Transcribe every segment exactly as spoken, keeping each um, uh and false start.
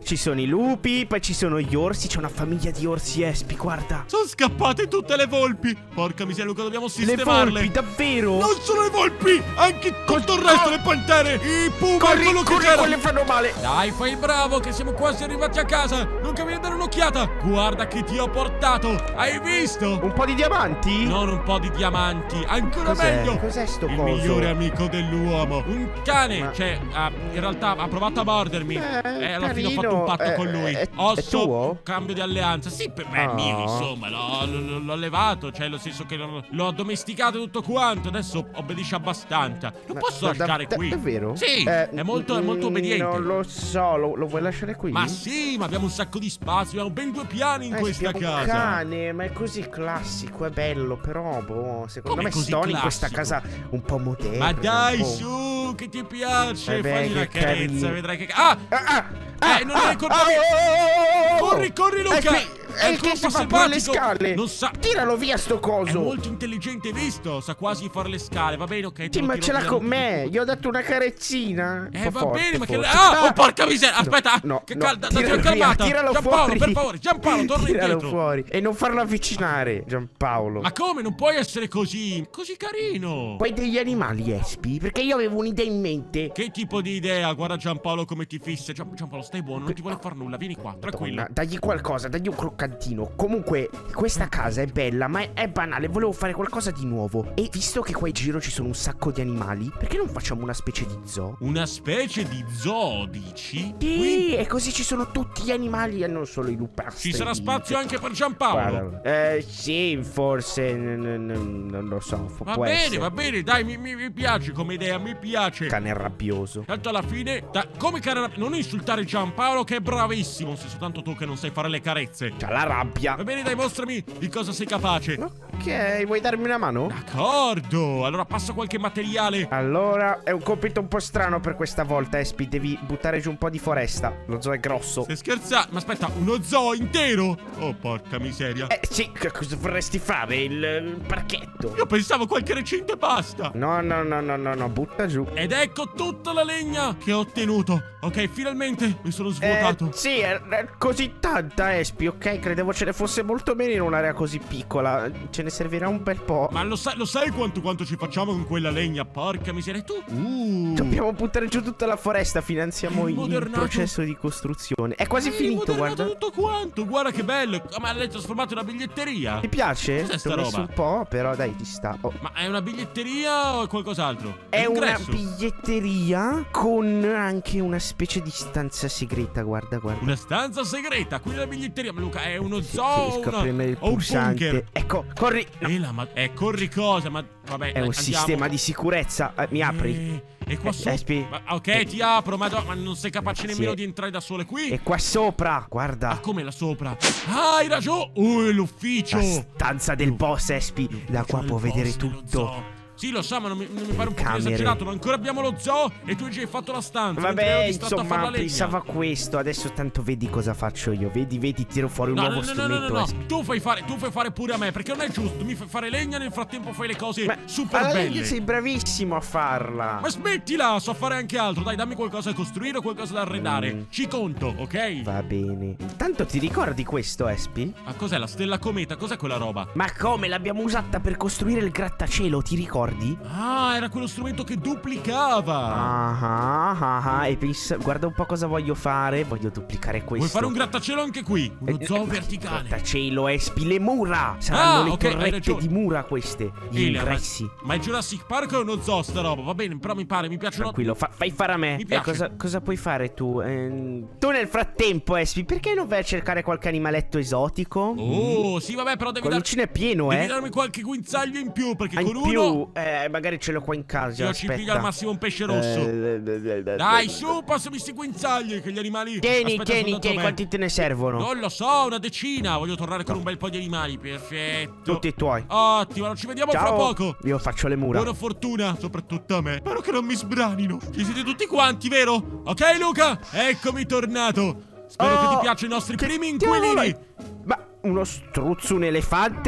ci sono i lupi, poi ci sono gli orsi. C'è una famiglia di orsi, Espi, guarda. Sono scappate tutte le volpi. Porca miseria, Luca, dobbiamo sistemarle. Le volpi, davvero? Non solo le volpi, anche tutto il resto, le pantere, i puma, corri, quello che corri, c'era. quelle fanno male. Dai, fai il bravo, che siamo quasi arrivati a casa. Non capi dare un'occhiata. Guarda che ti ho portato. Hai visto? Un po' di diamanti? Non un po' di diamanti, ancora Cos'è? meglio. Cos'è sto Il coso? migliore amico dell'uomo. Un cane. Ma... Cioè, uh, in realtà ha provato a mordermi. Eh, e alla fine ho carino. fatto un patto eh, con lui. È, Osso, è tuo? cambio di alleanza. Sì, per me è Oh. mio, insomma. L'ho levato, cioè, nel senso che l'ho addomesticato tutto quanto. Adesso obbedisce abbastanza. Lo Ma, posso da, lasciare da, qui? Davvero? Sì, eh, è molto, è molto mm, obbediente. Non lo so, lo, lo vuoi lasciare qui? Ma sì, ma abbiamo un sacco di spazio. Abbiamo ben due piani in Eh, questa spiamo un casa. cane, ma è così classico, è bello, però boh, secondo Come me così sto in questa classico? casa un po' moderna. Ma dai, un po'... su, che ti piace. Vabbè, Fagli che una carezza, carino. vedrai che. Ah! Ah, ah, ah, Eh, non ah, è colpa ah, mia. oh, oh, oh. Corri, corri, Luca. Eh, qui- È È il che si colpo fa pure le selvatico. scale. Non sa. Tiralo via sto È coso. molto intelligente, visto? Sa quasi fare le scale. Va bene, ok. te Sì, lo ma tiro ce l'ha via, con non ti me. preoccupare. Gli ho dato una carezzina. Eh, Un po' va forte, bene, ma che. forse. Ah, oh, porca miseria. Aspetta, no, che no, calda. tiralo Ti ho via, calmata. tiralo Giampaolo, fuori. per favore. Giampaolo, torna Tiralo indietro. fuori. E non farlo avvicinare, Giampaolo. Ma come? Non puoi essere così. Così carino. Poi degli animali, Espi? Perché io avevo un'idea in mente. Che tipo di idea? Guarda Giampaolo come ti fissa. Gian- Giampaolo, stai buono, non ti vuole far nulla. Vieni qua, tranquillo. Madonna, dagli qualcosa, dagli un croccantino. Comunque, questa casa è bella, ma è, è banale. Volevo fare qualcosa di nuovo. E visto che qua in giro ci sono un sacco di animali, perché non facciamo una specie di zoo? Una specie di zoo, dici? Sì, Qui e così ci sono tutti gli animali e non solo i lupastri. ci sarà spazio anche per Giampaolo. Guarda, eh, sì, forse n- n- n- non lo so. fu- Va può bene, essere. va bene, dai, mi, mi- mi piace come idea, mi piace. Cane rabbioso. Tanto alla fine, da- come cara, non insultare Giampaolo che è bravissimo, se soltanto tu che non sai fare le carezze. C'ha la rabbia. Va bene, dai, mostrami di cosa sei capace. Ok, vuoi darmi una mano? D'accordo, allora passo qualche materiale. Allora, è un compito un po' strano per questa volta, Espi. Devi buttare giù un po' di foresta. Lo zoo è grosso. Stai scherzando? Ma aspetta, uno zoo intero? Oh, porca miseria. Eh, sì, che cosa vorresti fare? Il, il parchetto? Io pensavo qualche recinto e basta. No, no, no, no, no, no, butta giù. Ed ecco tutta la legna che ho ottenuto. Ok, finalmente mi sono Eh, svuotato. sì, è, è così tanta, Espi, ok? Credevo ce ne fosse molto meno in un'area così piccola. Ce ne servirà un bel po'. Ma lo sai, lo sai quanto, quanto ci facciamo con quella legna? Porca miseria, e tu? Uh. Dobbiamo buttare giù tutta la foresta, finanziamo il Modernato. processo di costruzione. È quasi Hai finito, modernato guarda. tutto quanto, guarda che bello. Ma l'hai trasformato in una biglietteria? Ti piace? Cos'è sta Ti ho messo roba? un po', però dai, ci sta. Oh. Ma è una biglietteria o è qualcos'altro? È una Ingresso? biglietteria con anche una specie di stanza segreta, guarda, guarda. Una stanza segreta, quindi la biglietteria. Ma Luca, è uno Sì, zoo riesco una... a premere il o un pulsante. bunker? Ecco, corri. No, E la ma... Eh, corri cosa? Ma vabbè, è un andiamo. sistema di sicurezza. Eh, mi apri? Eh, E qua Eh, sopra. Espi. Ma- ok, ti apro, ma, ma non sei capace nemmeno Sì. di entrare da sole qui? E qua sopra, Ah, guarda. come là sopra? Ah, hai ragione! Oh, è l'ufficio! La stanza del boss, Espi. Da qua può vedere tutto. Sì, lo so, ma non mi, non mi pare un po' Camere. esagerato. Ma ancora abbiamo lo zoo e tu ci hai fatto la stanza. mentre ero Vabbè, distratto a fare la insomma, legna. pensavo a questo. Adesso tanto vedi cosa faccio io. Vedi, vedi, tiro fuori un No, nuovo no, no, no, no, strumento. no, no. Espi. Tu fai fare, tu fai fare pure a me, perché non è giusto. Mi fai fare legna, nel frattempo fai le cose Ma super alla belle. legna sei bravissimo a farla. Ma smettila, so fare anche altro. Dai, dammi qualcosa da costruire o qualcosa da arredare. Mm. Ci conto, ok? Va bene. Tanto ti ricordi questo, Espi? Ma cos'è la stella cometa? Cos'è quella roba? Ma come? L'abbiamo usata per costruire il grattacielo, ti ricordi? Ah, era quello strumento che duplicava. Ah ah ah ah. E pensa, guarda un po' cosa voglio fare. Voglio duplicare questo. Vuoi fare un grattacielo anche qui? Uno Eh, zoo eh, verticale. Grattacielo, Espi, le mura. Saranno Ah, le ok, hai torrette ragione. di mura queste. Gli Elia, ma- ingressi. Ma è Jurassic Park o è uno zoo sta roba? Va bene, però mi pare, mi piacciono. Tranquillo, fa- fai fare a me. Mi Eh, piace. cosa, cosa puoi fare tu? Ehm, tu nel frattempo, Espi, perché non vai a cercare qualche animaletto esotico? Oh, sì, vabbè, però devi, Qua dar- vicino è pieno, devi eh. darmi qualche guinzaglio in più, perché Ah, in con più, uno eh, magari ce l'ho qua in casa. io ci aspetta. piglio al massimo un pesce rosso. Eh, Dai, su, passami sti guinzagli, che gli animali. Tieni, Aspetta tieni, soltanto tieni, me. quanti te ne servono? Non lo so, una decina. Voglio tornare con un bel po' di animali. Perfetto. Tutti i tuoi. Ottimo, ci vediamo fra Ciao. poco. Io faccio le mura. Buona fortuna, soprattutto a me. Spero che non mi sbranino. Ci siete tutti quanti, vero? Ok, Luca, eccomi tornato. Spero Oh, che ti piacciono i nostri che primi diavolo inquilini. è? Ma uno struzzo, un elefante, un...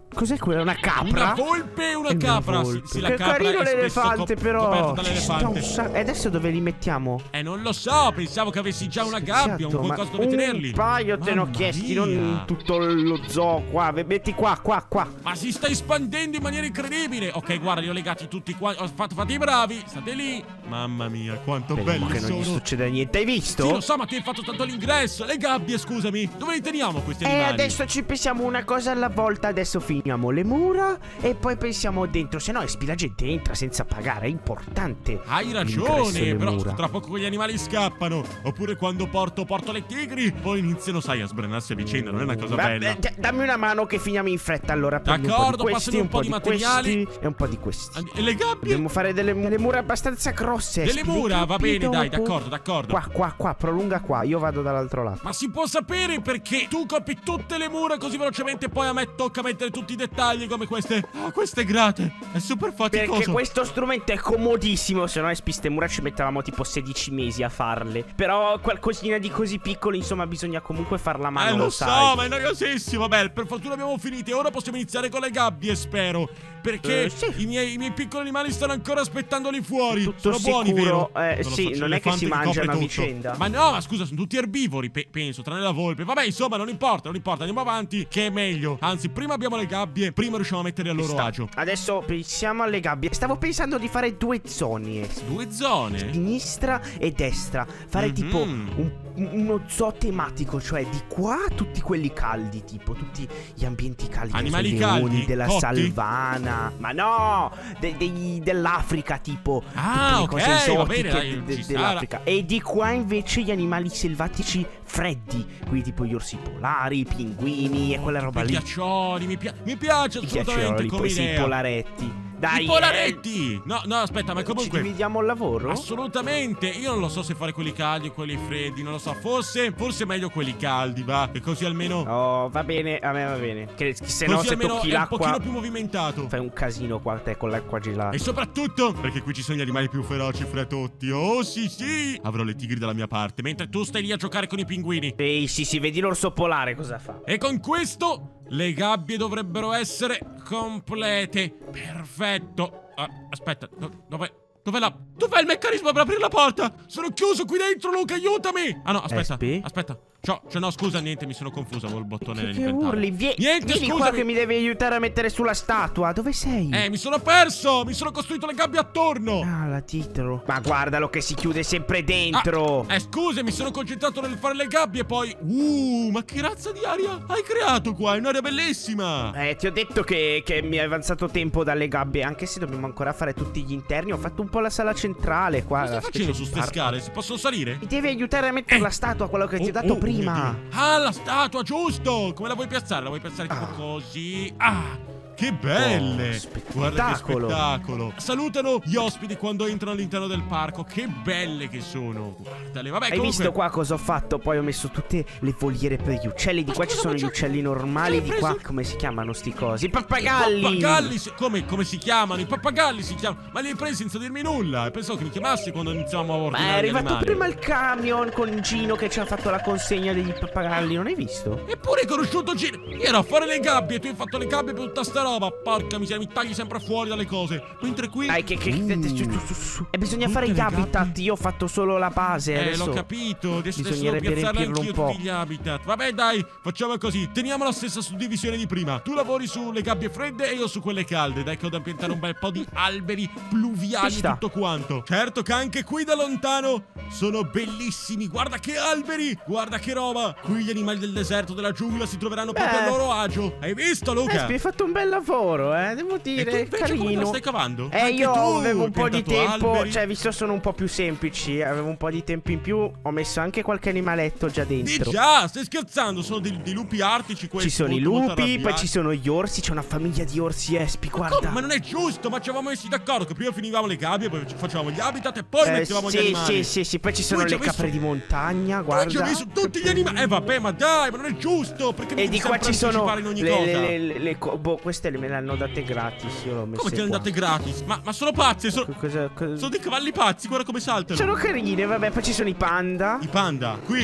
Cos'è quella? Una capra? Una volpe e una Una capra. Sì, volpe. sì, la Che capra carino è spesso l'elefante, cop- però. coperta Ci sta un dall'elefante. sa- E adesso dove li mettiamo? Eh, non lo so, pensavo che avessi già una gabbia, un Scherzato, qualcosa ma dove tenerli. Un paio te ne ho Mamma chiesti, mia. non tutto lo zoo qua. Metti qua, qua, qua. Ma si sta espandendo in maniera incredibile. Ok, guarda, li ho legati tutti qua. Ho fatto, fate i bravi, state lì. Mamma mia, quanto Speriamo belli che non gli sono. succeda niente. Hai visto? Sì, lo so, ma ti hai fatto tanto l'ingresso. Le gabbie, scusami. Dove li teniamo questi E animali? adesso ci pensiamo una cosa alla volta. Adesso finiamo le mura e poi pensiamo dentro. Se no, espi, la gente entra senza pagare. È importante. Hai l'ingresso ragione, alle però mura. tra poco quegli animali scappano. Oppure quando porto porto le tigri, poi iniziano, sai, a sbranarsi a vicenda. Non è una cosa Vabbè, bella. d- dammi una mano che finiamo in fretta. Allora, prendi D'accordo, un po' di passami questi, un po' di materiali. questi e un po' di questi. And- E le gabbie? Dobbiamo fare delle, delle mura abbastanza grosse. Delle espi, le mura, va gabbie bene, dai, dopo. d'accordo, d'accordo. Qua, qua, qua, prolunga qua. Io vado dall'altro lato. Ma si può sapere perché tu copi tutte le mura così velocemente e poi a me tocca mettere tutti i dettagli come queste. Ah, queste grate. È super faticoso. Perché questo strumento è comodissimo. Se no, espi, ste mura ci mettevamo tipo sedici mesi a farle. Però qualcosina di così piccolo, insomma, bisogna comunque farla a mano. Eh, lo, lo so, sai. ma è noiosissimo. Vabbè, per fortuna abbiamo finito. E ora possiamo iniziare con le gabbie, spero. Perché Eh, sì. i, miei, i miei piccoli animali stanno ancora aspettando lì fuori. Tutto Sono buoni, sicuro? vero? Eh, lo sì, so, c'è non è che si l'elefante mangiano a copre tutto. vicenda. Ma no, ma scusa, sono tutti erbivori, pe- penso, tranne la volpe. Vabbè, insomma, non importa, non importa. Andiamo avanti, che è meglio. Anzi, prima abbiamo le gabbie, prima riusciamo a mettere a loro Sta. agio. Adesso pensiamo alle gabbie. Stavo pensando di fare due zone, espi. Due zone. Sinistra e destra. Fare Mhm. tipo un, uno zoo tematico. Cioè di qua tutti quelli caldi. Tipo tutti gli ambienti caldi. Animali dei leoni, caldi? della Cotti? salvana. Ma no, de- dei- dell'Africa tipo. Ah, tutte le ok, cose va esotiche bene, dai, de- de- ci sta. dell'Africa. E di qua invece gli animali selvatici freddi. Quindi tipo gli orsi polari, i pinguini e quella roba I lì. ghiaccioli, mi, pia- mi piace I assolutamente ghiaccioli, come poi sì, i idea. polaretti. Dai, I polaretti! No, no, aspetta, ma eh, ci comunque dividiamo il lavoro? assolutamente, io non lo so se fare quelli caldi o quelli freddi, non lo so, forse, forse è meglio quelli caldi, va, che così almeno, Oh, va bene, a me va bene. Che se no, così se almeno tocchi è un l'acqua, pochino più movimentato. fai un casino qua te con l'acqua gelata. E soprattutto, perché qui ci sono gli animali più feroci fra tutti. Oh, sì, sì! Avrò le tigri dalla mia parte, mentre tu stai lì a giocare con i pinguini. Ehi, sì, sì, vedi l'orso polare cosa fa? E con questo, le gabbie dovrebbero essere complete. Perfetto. Ah, aspetta, do- dov'è? Dov'è la... Dov'è il meccanismo per aprire la porta? Sono chiuso qui dentro, Luca, aiutami! Ah no, aspetta, Espi? aspetta. Cioè, cioè no, scusa, niente, mi sono confuso, avevo il bottone Che, che nell'inventario. urli? Vie- Niente, vieni qua scusami. che mi devi aiutare a mettere sulla statua. Dove sei? Eh, mi sono perso! Mi sono costruito le gabbie attorno! Ah, la titolo. Ma guardalo che si chiude sempre dentro. Ah, eh, scusa, mi sono concentrato nel fare le gabbie e poi... Uh, ma che razza di aria hai creato qua? È un'aria bellissima! Eh, ti ho detto che, che mi è avanzato tempo dalle gabbie. Anche se dobbiamo ancora fare tutti gli interni. Ho fatto un po' la sala centrale qua. Cosa stai la facendo specie su di ste parco. scale? Si possono salire? Mi devi aiutare a mettere Eh. la statua, quello che ti ho Oh, dato oh, prima. oh mio Dio. Ah, la statua, giusto! Come la vuoi piazzare? La vuoi piazzare tipo Ah. così? Ah! Che belle! Oh, Guarda che spettacolo. spettacolo! Salutano gli ospiti quando entrano all'interno del parco. Che belle che sono! Guardale, vabbè, Hai comunque... visto qua cosa ho fatto? Poi ho messo tutte le voliere per gli uccelli. Di Ma qua ci scusa, sono ma gli c'è- uccelli normali. c'hai Di preso- qua come si chiamano sti cosi? I I pappagalli. pappagalli, si- come, come si chiamano? I pappagalli si chiamano. Ma li hai presi senza dirmi nulla. E pensavo che mi chiamassi quando iniziavamo a Ma ordinare è gli arrivato animali. prima il camion con Gino che ci ha fatto la consegna degli pappagalli. Non hai visto? Eppure hai conosciuto Gino. Io ero a fare le gabbie e tu hai fatto le gabbie per tutta sta roba. Porca miseria, mi tagli sempre fuori dalle cose. Mentre qui... Dai, che, che, Uh, su, su, su, su. E bisogna tutte fare gli le habitat. gabbie. Io ho fatto solo la base. Eh, adesso l'ho capito. Adesso, adesso devo bisognerebbe piazzarla riempirlo anch'io un po'. tutti gli habitat. Vabbè, dai, facciamo così. Teniamo la stessa suddivisione di prima. Tu lavori sulle gabbie fredde e io su quelle calde. Dai, che ho da piantare un bel po' di alberi pluviali Ci e sta. tutto quanto. Certo che anche qui da lontano sono bellissimi. Guarda che alberi. Guarda che roba. Qui gli animali del deserto, della giungla si troveranno proprio Beh. a loro agio. Hai visto, Eh, Luca? hai fatto un bel lavoro, eh. Devo E tu dire, invece come te la carino. stai cavando? Eh, Anche io tu avevo un hai po' di piantato tempo. alberi? Cioè, visto sono un po' più semplici. Avevo un po' di tempo in più. Ho messo anche qualche animaletto già Di dentro. già, stai scherzando? Sono dei, dei lupi artici questi. Ci sono i molto, molto lupi, poi arrabbiati. ci sono gli orsi. C'è una famiglia di orsi espi, guarda. Come? Ma non è giusto, ma ci avevamo messi d'accordo che prima finivamo le gabbie, poi facevamo gli habitat e poi Eh, mettevamo sì, gli animali. sì, sì, sì. Poi ci sono Tu ci le hai capre messo- di montagna, Poi ci ho guarda. messo tutti gli animali. Eh vabbè, ma dai, ma non è giusto. Perché mi E devi di qua sempre ci sono anticipare in ogni le, cosa? le, le, le co- boh, queste me le hanno date gratis. Io l'ho messe Come te le qua. andate gratis? Ma, ma sono pazzi, sono, Co- Cosa, cosa... sono dei cavalli pazzi, guarda come saltano. Sono carini, vabbè. Poi ci sono i panda. I panda, qui.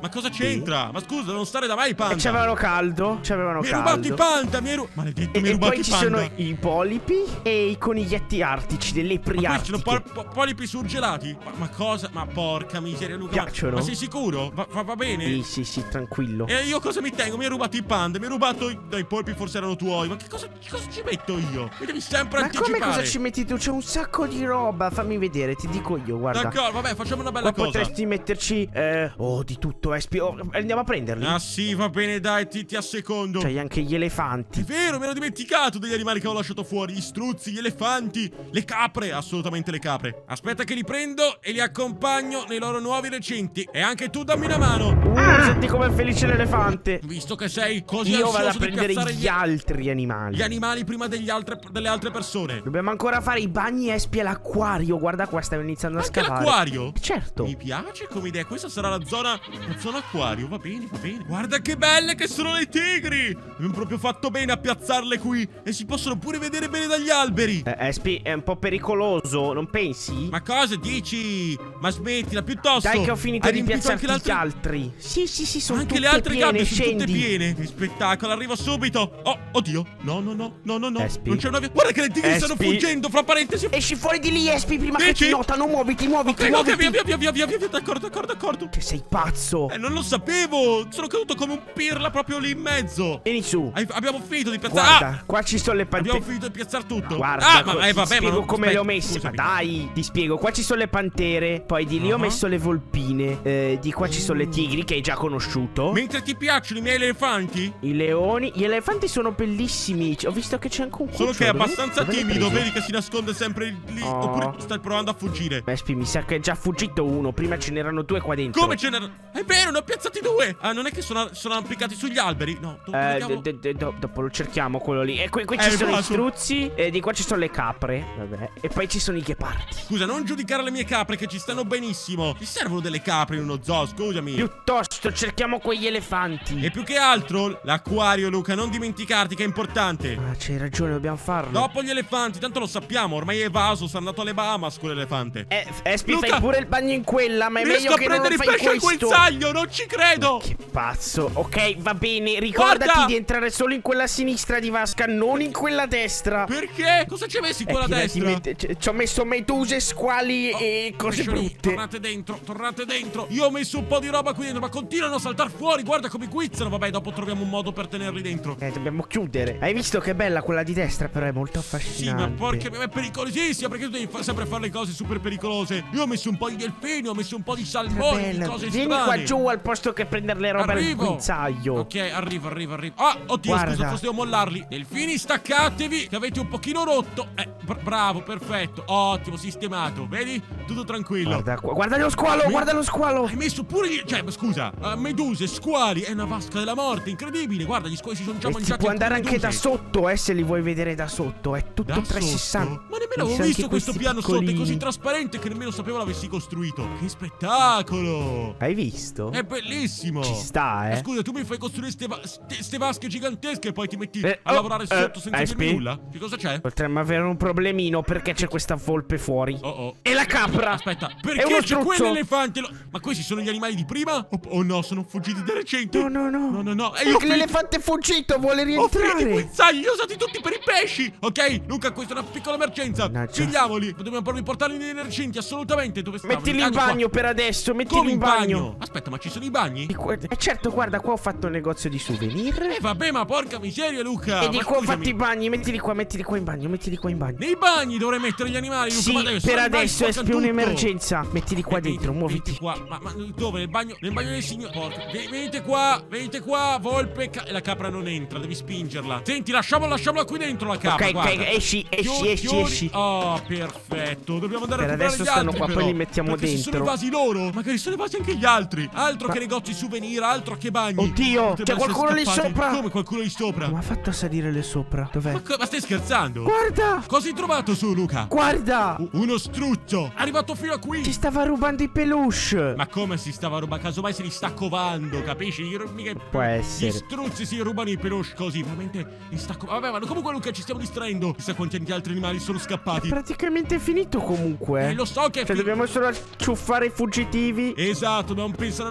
Ma cosa c'entra? Ma scusa, non stare da mai, Panda. E c'avevano caldo, c'avevano caldo. Mi hai rubato i Panda, mi hai rubato. Maledetto, mi hai E rubato poi i ci Panda. sono i polipi e i coniglietti artici, delle lepri Ma questi sono artiche. po po polipi surgelati? Ma, ma cosa? Ma porca miseria, Luca. Ma, Piacciono? ma sei sicuro? Va, va, va bene? Sì, sì, sì, tranquillo. E io cosa mi tengo? Mi hai rubato i Panda, mi hai rubato i... Dai, i polpi forse erano tuoi. Ma che cosa, che cosa ci metto io? Mi devi sempre Ma anticipare. come cosa ci metti tu? C'è un sacco di roba. Fammi vedere, ti dico io, guarda. D'accordo, vabbè, facciamo una bella Qua cosa. potresti metterci eh, oh, di tutto, Espi. Oh, andiamo a prenderli. Ah sì, va bene, dai, ti, ti assecondo. C'hai anche gli È elefanti. vero, mi ero dimenticato degli animali che ho lasciato fuori. Gli struzzi, gli elefanti, le capre, assolutamente le capre. Aspetta che li prendo e li accompagno nei loro nuovi recinti. E anche tu dammi una mano. Uh, senti com'è felice l'elefante. Visto che sei così Io vado a ansioso di prendere piazzare gli gli, altri animali. gli animali prima degli altre, delle altre persone. Dobbiamo ancora fare i bagni, Espi, all'acquario. Guarda qua, stiamo iniziando a Anche scavare. l'acquario? Certo. Mi piace come idea. Questa sarà la zona, la zona acquario. Va bene, va bene. Guarda che belle che sono le tigri. Abbiamo proprio fatto bene a piazzarle qui. E si possono pure vedere bene dagli alberi. Eh, Espi, è un po' pericoloso, non pensi? Ma cosa dici? Ma smettila piuttosto. Dai che ho finito Hai di riempito piazzarti anche gli le altri. Sì, sì, sì, sono Anche tutte le altre piene, gabbie sono scendi. tutte piene. Che spettacolo, arrivo subito. Oh, oddio. No, no, no, no, no, no. Espi. Non c'è una via. Guarda che le tigri stanno Espi. fuggendo, fra parentesi. Esci fuori di lì, Espi, prima che Dici? ti notano. Muoviti, muoviti, Ok, ok, muoviti. via, via, via, via, via, via, via. D'accordo, d'accordo, d'accordo. Che sei pazzo. Eh, non lo sapevo. Sono caduto come un pirla proprio lì in mezzo. Vieni su. Hai- abbiamo finito di piazzare. Guarda, Ah! qua ci sono le Abbiamo pantere. finito di piazzare tutto. Guarda, ah, co- ma eh, ti vabbè, ma spiego non- come aspetta, le ho messe. Ma scusami. dai, ti spiego. Qua ci sono le pantere. Poi di lì ho Uh-huh. messo le volpine. eh, di qua ci sono le tigri che hai già conosciuto. Mentre ti piacciono i miei elefanti? I leoni. Gli elefanti sono bellissimi. Ho visto che c'è anche un cucciolo. Solo che è Dove- abbastanza dove l'hai timido, preso? vedi che si nasconde sempre lì. Oh. Oppure stai provando a fuggire. Espi, mi sa che è già fuggito uno. Prima ce n'erano due qua dentro. Come ce n'erano? È vero, ne ho piazzati due. Ah, non è che sono, sono appiccati sugli alberi? No, dove Eh, vediamo? d- d- do- dopo lo cerchiamo quello lì. E qui, qui Eh, ci sono i vado. struzzi. E di qua ci sono le capre. Vabbè. E poi ci sono i ghepardi. Scusa, non giudicare le mie capre che ci stanno benissimo. Ti servono delle capre in uno zoo, scusami. Piuttosto cerchiamo quegli elefanti. E più che altro, l'acquario, Luca, non dimenticarti che è importante. Ah, c'hai ragione, dobbiamo farlo. Dopo gli elefanti, tanto lo sappiamo, ormai è evaso, sta andato alle Bahamas con l'elefante. Eh, Espi, Luca, fai pure il bagno in quella, ma è Riesco meglio a che non prendere i fai pesci al questo. guinzaglio, non ci credo. Che pazzo. Ok, va bene. Ricordati Guarda. di entrare solo in quella sinistra di vasca, non in quella destra. Perché? Cosa ci hai messo in Eh, quella ti- ti destra? mette- ci- Ci ho messo meduse, squali Oh, e cose pesciolini, brutte. Tornate dentro, tornate dentro. Io ho messo un po' di roba qui dentro, ma continuano a saltare fuori. Guarda come guizzano. Vabbè, dopo troviamo un modo per tenerli dentro. Eh, dobbiamo chiudere. Hai visto che bella quella di destra, però è molto Sì, affascinante. ma porca, è pericolosissima. Perché tu devi fa- sempre fare le cose super pericolose. Io ho messo un po' di delfini, ho messo un po' di Che salmoni, di bella. cose Vieni strane. qua giù al posto che prendere le robe al Arrivo. guinzaglio. Ok, arrivo, arrivo, arrivo. Ah, oddio, Guarda. scusa, forse devo mollarli. Delfini, staccatevi, che avete un pochino rotto. Eh, br- bravo, perfetto. Ottimo, sistemato. Vedi? Tutto tranquillo. Guarda qua, guarda lo squalo, Mi- guarda lo squalo. Hai messo pure gli... Cioè, ma scusa, eh, meduse, squali, è una vasca della morte, incredibile. Guarda, gli squali si sono già E si mangiati può andare alcune anche da meduse. sotto, eh, se li vuoi vedere da sotto. È tutto Da trecentosessanta. sotto? Ma nemmeno Ci avevo sono visto anche questo questi piano sotto, è così piccolini. trasparente che nemmeno sapevo l'avessi costruito. Che spettacolo! Hai visto? È bellissimo! Ci sta, eh. Ma scusa, tu mi fai costruire ste, va- ste- ste vasche gigantesche e poi ti metti Eh, a oh, lavorare eh, sotto senza eh, dirmi Spi? nulla? Che cosa c'è? Potremmo avere un problemino perché c'è questa volpe fuori. Oh oh. E la capra! Aspetta, È perché uno c'è struzzo. quell'elefante? Lo- Ma questi sono gli animali di prima? Oh, oh no, sono fuggiti da recente. No, no, no. No, no, no. E È io ho che finito- l'elefante è fuggito, vuole Ho finito i rientrare. guinzagli, li ho usati tutti per i pesci. Ok, Luca, questa è una piccola emergenza. Mannaggia. Pigliamoli. Dobbiamo proprio portarli nei recinti, assolutamente. Dove stavano? Mettili in Ecco qua. bagno per adesso, mettili Come in bagno. Aspetta, ma ci sono i bagni? Di qua- Eh certo, guarda, qua ho fatto un negozio di souvenir. Eh vabbè, ma porca miseria, Luca. E di ma qua ho scusami. fatto i bagni, mettili qua, mettili qua in bagno, mettili qua in bagno. Nei bagni dovrei mettere gli animali, Luca. Sì, ma dai, sono per animali, adesso è sporcano più tutto. un'emergenza. Mettili qua Eh, venite- dentro, muoviti. venite qua. Ma, ma dove? Nel bagno? Nel bagno del signore. Porca. Ve- Venite qua, venite qua, volpe. ca- E la capra non entra, devi spingerla. Senti, lasciamola, lasciamola qui dentro la capra. Ok, guarda. ok, esci, esci, Chiudi- esci, chiudi- esci. Oh, perfetto. Dobbiamo andare Per a comprare adesso gli stanno altri, qua, poi però, li mettiamo perché ci sono i dentro. vasi loro. Magari sono i vasi anche gli altri. Altro Ma- che negozi souvenir, altro che bagni. Oddio, Potrebbero c'è essere qualcuno lì scappati. sopra. Come qualcuno lì sopra? Come ha fatto a salire lì sopra? Dov'è? Ma, co- ma stai scherzando? Guarda! Cosa hai trovato su, Luca? Guarda! U- Uno struzzo. È arrivato fino a qui. Ti stava rubando i peluche! Ma come si stava rubando? Casomai se li sta covando, capisci? Io- mica- Può essere. Gli struzzi si rubano i peluche così, veramente li sta covando. Vabbè, ma comunque Luca ci stiamo distraendo. Chissà quanti altri animali sono scappati. Praticamente è finito comunque. Eh, lo so che è Cioè fi- dobbiamo solo acciuffare i fuggitivi. Esatto, dobbiamo pensare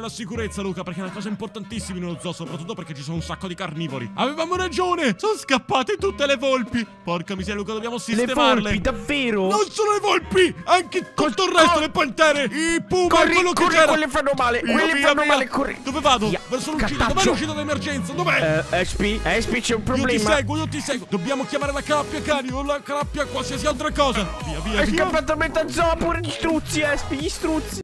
alla sicurezza, Luca, perché è una cosa importantissima in uno zoo, soprattutto perché ci sono un sacco di carnivori. Avevamo ragione, sono scappate tutte le volpi. Porca miseria, Luca, dobbiamo sistemarle. Le volpi, davvero? Non solo le volpi, anche tutto il resto, le pantere, i puma, corri, quello corri, che c'era. quelle fanno male, Via, quelle via, fanno via. male, corri. Dove vado? Via. Verso l'uscita, Cataccio. dov'è l'uscita d'emergenza? Dov'è? Uh, S P, S P c'è un Io ti problema. seguo, io ti seguo. Dobbiamo chiamare la calappia cani o la calappia qualsiasi altra cosa. Via, via, È via. scappato a metà zoo, pure gli struzzi, S P, gli struzzi.